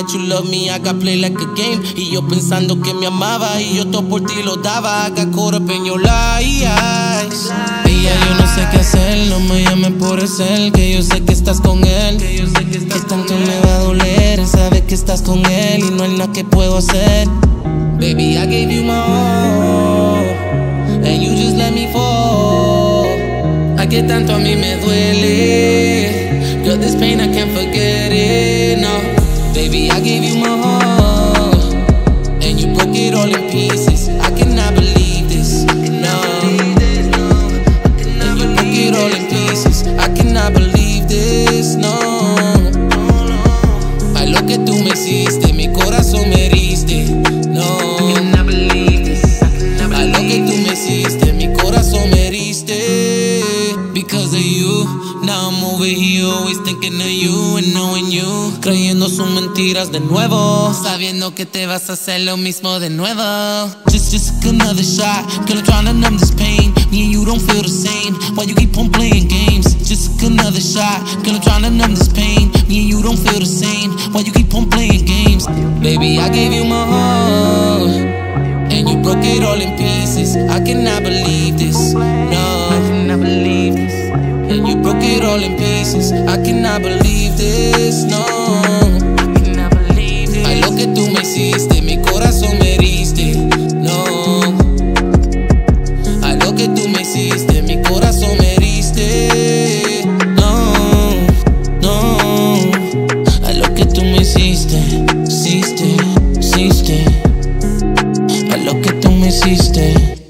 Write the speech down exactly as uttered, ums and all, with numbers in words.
that you love me, I got play like a game. Y yo pensando que me amaba y yo todo por ti lo daba. I got caught up in your lies. Y ya yo no sé qué hacer, no me llames por el cel, que yo sé que estás con él. Que tanto me va a doler saber que estás con él y no hay nada que puedo hacer. Baby, I gave you my all, and you just let me fall. A que tanto a mí me duele, girl, this pain I can't forget it, no. Baby, I gave you my all, and you broke it all in pieces. I cannot believe this, no. And you broke it all in pieces. I cannot believe this, no. Ay, lo que tú me hiciste, mi corazón me heriste, no. Ay, lo que tú me hiciste, mi corazón me heriste. Because of you, now I'm over here always thinking of you and knowing you. Creyendo sus mentiras de nuevo, sabiendo que te vas a hacer lo mismo de nuevo. Just, just another shot, girl, I'm trying to numb this pain. Me and you don't feel the same, why you keep on playing games? Just another shot, girl, I'm trying to numb this pain. Me and you don't feel the same, why you keep on playing games? Baby, I gave you my all, and you broke it all in pieces. I cannot believe this, no. I cannot believe this. And you broke it all in pieces. I cannot believe this, no. I cannot believe this. Ay, lo que tú me hiciste, mi corazón me heriste, no. Ay, lo que tú me hiciste, mi corazón me heriste, no, no. Ay, lo que tú me hiciste, hiciste, hiciste. Ay, lo que tú me hiciste.